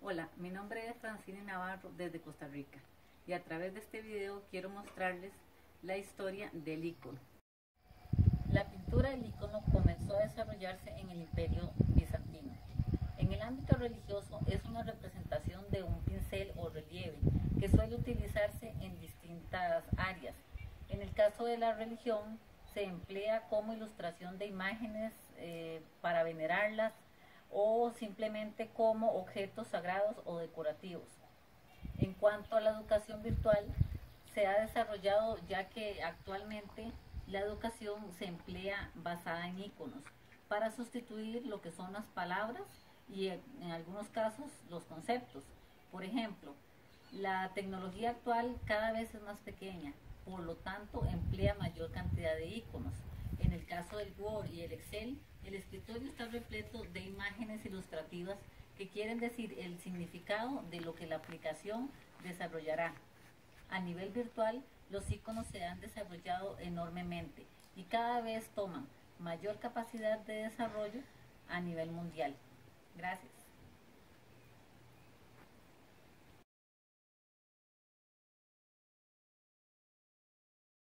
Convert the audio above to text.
Hola, mi nombre es Francine Navarro desde Costa Rica y a través de este video quiero mostrarles la historia del icono. La pintura del icono comenzó a desarrollarse en el Imperio Bizantino. En el ámbito religioso es una representación de un pincel o relieve que suele utilizarse en distintas áreas. En el caso de la religión se emplea como ilustración de imágenes para venerarlas o simplemente como objetos sagrados o decorativos. En cuanto a la educación virtual, se ha desarrollado ya que actualmente la educación se emplea basada en iconos para sustituir lo que son las palabras y en algunos casos los conceptos. Por ejemplo, la tecnología actual cada vez es más pequeña, por lo tanto emplea mayor cantidad de iconos. En el caso del Word y el Excel, el escritorio está repleto de imágenes ilustrativas que quieren decir el significado de lo que la aplicación desarrollará. A nivel virtual, los iconos se han desarrollado enormemente y cada vez toman mayor capacidad de desarrollo a nivel mundial. Gracias.